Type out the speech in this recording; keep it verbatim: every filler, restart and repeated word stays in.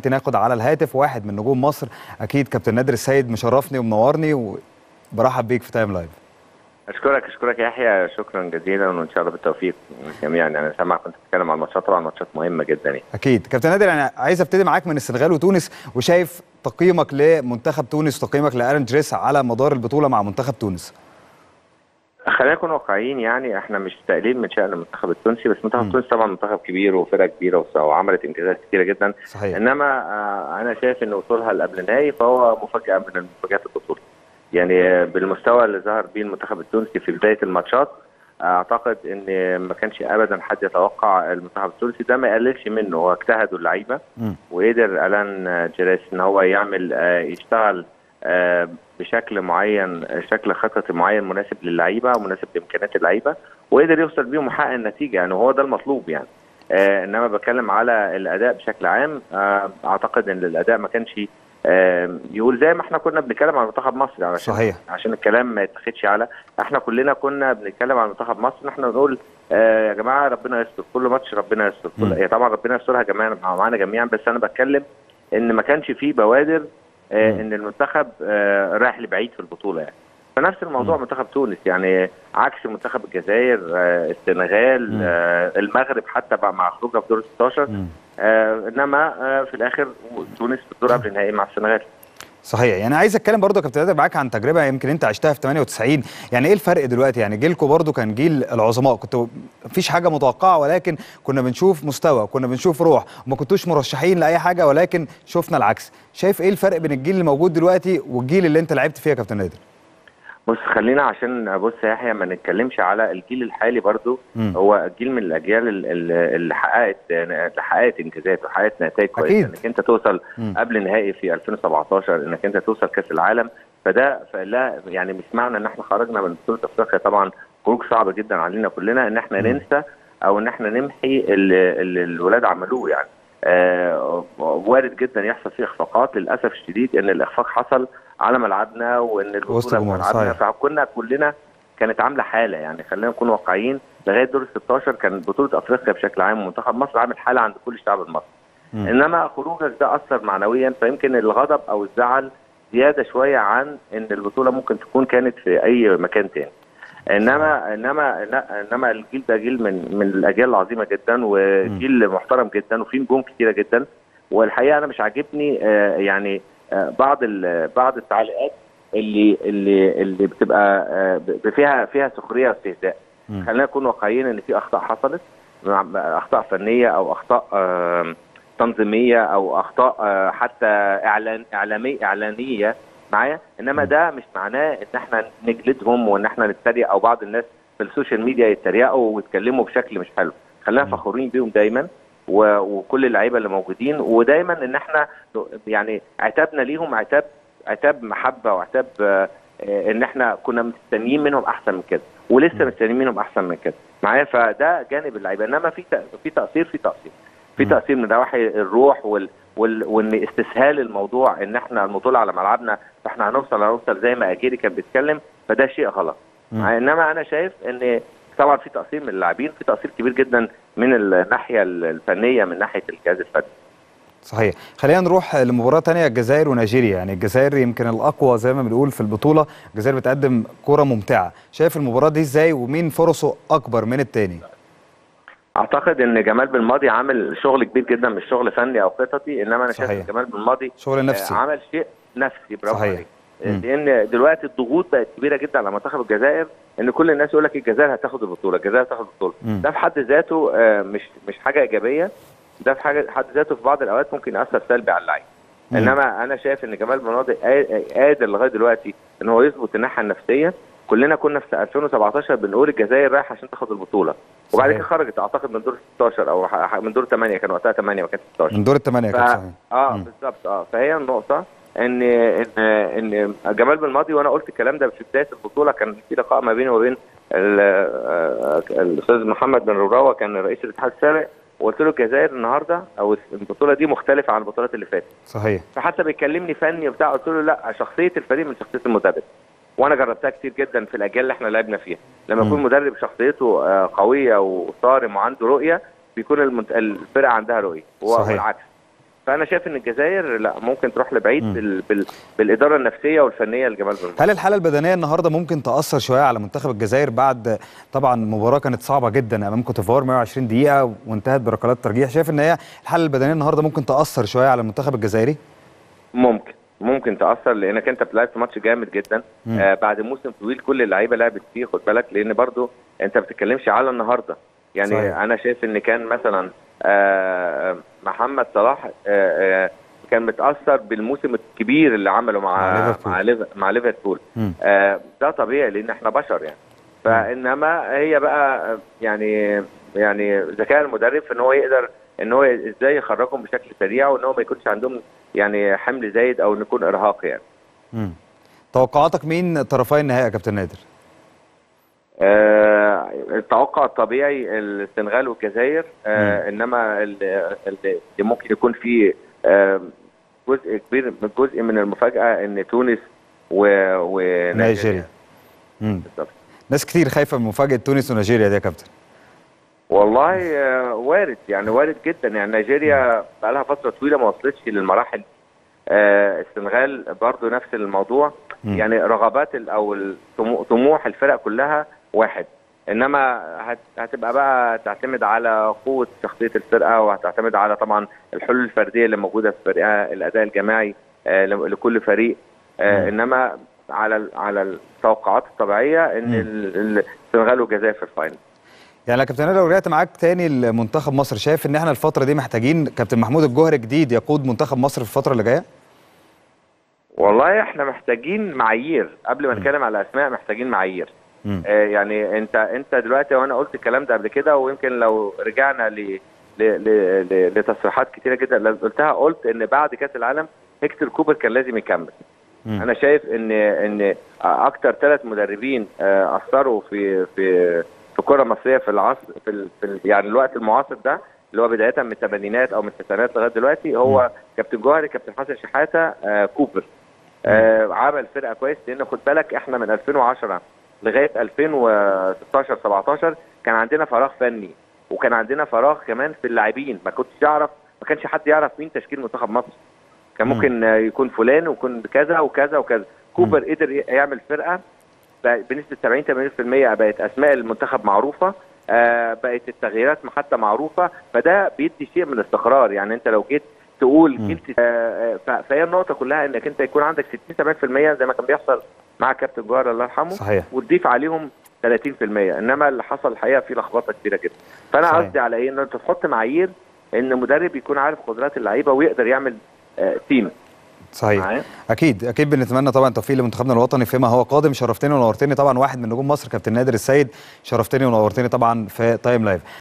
ناخد على الهاتف واحد من نجوم مصر اكيد كابتن نادر السيد، مشرفني ومنورني وبرحب بيك في تايم لايف. اشكرك اشكرك يا يحيى، شكرا جزيلا وان شاء الله بالتوفيق جميعا. انا سامعك كنت بتتكلم عن الماتشات، طبعا ماتشات مهمه جدا يعني. اكيد كابتن نادر، انا عايز ابتدي معاك من السنغال وتونس، وشايف تقييمك لمنتخب تونس وتقييمك لارن جريس على مدار البطوله مع منتخب تونس. خلينا نكون واقعيين، يعني احنا مش تقليل من شأن المنتخب التونسي، بس منتخب تونس طبعا منتخب كبير وفرقه كبيره وعملت انجازات كثيره جدا. صحيح. انما آه انا شايف ان وصولها لقبل النهائي فهو مفاجاه من المفاجآت البطوله. يعني بالمستوى اللي ظهر بيه المنتخب التونسي في بدايه الماتشات، اعتقد ان ما كانش ابدا حد يتوقع المنتخب التونسي ده. ما يقللش منه، هو اجتهدوا اللعيبه وقدر الان جريس ان هو يعمل يشتغل بشكل معين، شكل خططي معين مناسب للعيبه ومناسب لامكانيات اللعيبه، وقدر يوصل بيهم وحقق النتيجه. يعني هو ده المطلوب يعني. آه انما بتكلم على الاداء بشكل عام، آه اعتقد ان الاداء ما كانش آه يقول زي ما احنا كنا بنتكلم عن منتخب مصر، علشان صحيح. عشان الكلام ما يتاخدش على احنا كلنا كنا بنتكلم عن منتخب مصر، احنا نقول آه يا جماعه ربنا يستر كل ماتش، ربنا يستر كل هي طبعا ربنا يسترها جميعا معانا جميعا، بس انا بتكلم ان ما كانش فيه بوادر آه ان المنتخب آه رايح لبعيد في البطوله يعني. فنفس الموضوع م. منتخب تونس، يعني عكس منتخب الجزائر، آه السنغال، آه المغرب حتى بقى مع خروجها في دور ستاشر، آه انما آه في الاخر تونس في الدور قبل النهائي مع السنغال. صحيح. يعني عايز اتكلم برضه يا كابتن نادر معاك عن تجربه يمكن انت عشتها في ثمانية وتسعين، يعني ايه الفرق دلوقتي؟ يعني جيلكم برضه كان جيل العظماء، كنتوا مفيش حاجه متوقعه ولكن كنا بنشوف مستوى، كنا بنشوف روح، وما كنتوش مرشحين لاي حاجه ولكن شفنا العكس. شايف ايه الفرق بين الجيل اللي موجود دلوقتي والجيل اللي انت لعبت فيه يا كابتن نادر؟ بص خلينا عشان بص يا يحيى ما نتكلمش على الجيل الحالي برضو. مم. هو جيل من الاجيال اللي حققت اللي حققت انجازات وحققت نتائج كويسه، انك انت توصل مم. قبل النهائي في ألفين وسبعتاشر، انك انت توصل كاس العالم، فده فلا يعني مش معنى ان احنا خرجنا من بطوله افريقيا، طبعا خروج صعب جدا علينا كلنا، ان احنا مم. ننسى او ان احنا نمحي اللي, اللي الولاد عملوه يعني. آه وارد جدا يحصل فيه اخفاقات، للاسف الشديد ان الاخفاق حصل على ملعبنا وان البطوله في ملعبنا، فكنا كلنا كانت عامله حاله يعني. خلينا نكون واقعيين، لغايه دور ستاشر كان بطوله افريقيا بشكل عام ومنتخب مصر عامل حاله عند كل الشعب المصري. م. انما خروجك ده اثر معنويا، فيمكن الغضب او الزعل زياده شويه عن ان البطوله ممكن تكون كانت في اي مكان تاني. انما انما انما الجيل ده جيل من من الاجيال العظيمه جدا، وجيل محترم جدا وفيه نجوم كتيره جدا. والحقيقه انا مش عاجبني آه يعني آه بعض بعض التعليقات اللي اللي اللي بتبقى آه فيها فيها سخريه واستهزاء. خلينا نكون واقعيين ان في اخطاء حصلت، اخطاء فنيه او اخطاء آه تنظيميه او اخطاء آه حتى اعلان اعلاميه اعلانيه معايا، انما ده مش معناه ان احنا نجلدهم وان احنا نتريق، او بعض الناس في السوشيال ميديا يتريقوا ويتكلموا بشكل مش حلو. خلينا فخورين بيهم دايما وكل اللعيبه اللي موجودين، ودايما ان احنا يعني عتابنا ليهم عتاب عتاب محبه وعتاب ان احنا كنا مستنيين منهم احسن من كده ولسه مستنيين منهم احسن من كده معايا. فده جانب اللعيبه، انما في في تقصير في تقصير في تقصير من نواحي الروح وال وان استسهال الموضوع، ان احنا البطوله على ملعبنا فاحنا هنوصل هنوصل زي ما اجيري كان بيتكلم، فده شيء غلط. انما انا شايف ان طبعا في تقصير من اللاعبين، في تقصير كبير جدا من الناحيه الفنيه من ناحيه الجهاز الفني. صحيح. خلينا نروح لمباراه ثانيه، الجزائر ونيجيريا. يعني الجزائر يمكن الاقوى زي ما بنقول في البطوله، الجزائر بتقدم كره ممتعه. شايف المباراه دي ازاي ومين فرصه اكبر من الثاني؟ اعتقد ان جمال بالماضي عامل شغل كبير جدا، مش شغل فني او خططي، انما انا شايف ان جمال بالماضي شغل نفسي، عمل شيء نفسي. برافو عليك. لان دلوقتي الضغوط بقت كبيره جدا على منتخب الجزائر، ان كل الناس يقول لك الجزائر هتاخد البطوله، الجزائر هتاخد البطوله. ده في حد ذاته مش مش حاجه ايجابيه، ده في حاجه حد ذاته في بعض الاوقات ممكن ياثر سلبي على اللعيبه. انما انا شايف ان جمال بالماضي قادر لغايه دلوقتي ان هو يظبط الناحيه النفسيه. كلنا كنا في ألفين وسبعتاشر بنقول الجزائر رايحه عشان تاخد البطوله، وبعد كده خرجت اعتقد من دور ستاشر او من دور ثمانية، كان وقتها ثمانية ما كانش ستاشر، من دور الثمانية كانت صحيح. اه بالظبط. اه فهي النقطه ان ان ان جمال بالماضي، وانا قلت الكلام ده في بدايه البطوله، كان في لقاء ما بيني وبين الاستاذ محمد بن روراوه كان رئيس الاتحاد السابق، وقلت له الجزائر النهارده او البطوله دي مختلفه عن البطولات اللي فاتت. صحيح. فحتى بيكلمني فني وبتاع، قلت له لا، شخصيه الفريق من شخصيه المدرب، وانا جربتها كتير جدا في الاجيال اللي احنا لعبنا فيها. لما يكون مدرب شخصيته قويه وصارم وعنده رؤيه، بيكون الفرقه عندها رؤيه والعكس. فانا شايف ان الجزائر لا ممكن تروح لبعيد بال... بال... بالاداره النفسيه والفنيه لجمال بن. هل الحاله البدنيه النهارده ممكن تاثر شويه على منتخب الجزائر بعد طبعا مباراه كانت صعبه جدا امام كوت ديفوار مئة وعشرين دقيقه وانتهت بركلات ترجيح؟ شايف ان هي الحاله البدنيه النهارده ممكن تاثر شويه على المنتخب الجزائري؟ ممكن ممكن تاثر لانك انت بتلعب في ماتش جامد جدا آه بعد موسم طويل كل اللعيبه لعبت فيه، خد بالك، لان برضو انت ما بتتكلمش على النهارده يعني. صحيح. انا شايف ان كان مثلا آه محمد صلاح آه آه كان متاثر بالموسم الكبير اللي عمله مع مع ليفربول, مع ليفربول. آه ده طبيعي لان احنا بشر يعني. فانما هي بقى يعني يعني ذكاء المدرب في ان هو يقدر ان هو ازاي يخرجهم بشكل سريع وان هو ما يكونش عندهم يعني حمل زايد او نكون ارهاق يعني. امم توقعاتك مين طرفي النهائي يا كابتن نادر؟ آه التوقع الطبيعي السنغال والجزائر، آه انما اللي ممكن يكون فيه آه جزء كبير من جزء من المفاجاه ان تونس ونيجيريا. امم ناس كتير خايفه من مفاجاه تونس ونيجيريا دي يا كابتن. والله آه وارد يعني وارد جدا يعني. نيجيريا بقى لها فتره طويله ما وصلتش للمراحل. آه السنغال برضو نفس الموضوع. مم. يعني رغبات او طموح الفرق كلها واحد، انما هتبقى بقى تعتمد على قوه شخصيه الفرقه وهتعتمد على طبعا الحلول الفرديه اللي موجوده في فرقها، الاداء الجماعي آه لكل فريق. آه انما على على التوقعات الطبيعيه ان السنغال والجزائر في الفاينل. يعني يا كابتن لو رجعت معاك تاني لمنتخب مصر، شايف ان احنا الفتره دي محتاجين كابتن محمود الجوهري جديد يقود منتخب مصر في الفتره اللي جايه؟ والله احنا محتاجين معايير قبل ما نتكلم على اسماء، محتاجين معايير. آه يعني انت انت دلوقتي، وانا قلت الكلام ده قبل كده، ويمكن لو رجعنا ل لتصريحات كتيره جدا قلتها، قلت ان بعد كاس العالم هيكتور كوبر كان لازم يكمل. مم. انا شايف ان ان اكتر ثلاث مدربين آه اثروا في في في الكره المصريه في العصر في, ال في ال يعني الوقت المعاصر ده اللي هو بدايه من الثمانينات او من التسعينات لغايه دلوقتي، هو مم. كابتن جوهري، كابتن حسن شحاته، آه كوبر. آه عمل فرقه كويس، لان خد بالك احنا من ألفين وعشرة لغايه ألفين وستاشر سبعتاشر كان عندنا فراغ فني، وكان عندنا فراغ كمان في اللاعبين. ما كنتش اعرف ما كانش حد يعرف مين تشكيل منتخب مصر. كان ممكن آه يكون فلان ويكون كذا وكذا وكذا. كوبر م. قدر يعمل فرقه بنسبه سبعين ثمانين بالمئة، بقت اسماء المنتخب معروفه، آه بقت التغييرات حتى معروفه، فده بيدي شيء من الاستقرار. يعني انت لو جيت تقول جلت آه فهي النقطه كلها انك انت يكون عندك ستين سبعين بالمئة زي ما كان بيحصل مع كابتن جوهر الله يرحمه. صحيح. وتضيف عليهم ثلاثين بالمئة، انما اللي حصل الحقيقه فيه لخبطه كبيره جدا. فانا قصدي على ايه؟ ان انت تحط معايير ان مدرب يكون عارف قدرات اللعيبه ويقدر يعمل آه تيم. صحيح. معايا؟ اكيد اكيد بنتمنى طبعا التوفيق لمنتخبنا الوطني فيما هو قادم. شرفتني ونورتني طبعا، واحد من نجوم مصر كابتن نادر السيد، شرفتني ونورتني طبعا في تايم لايف.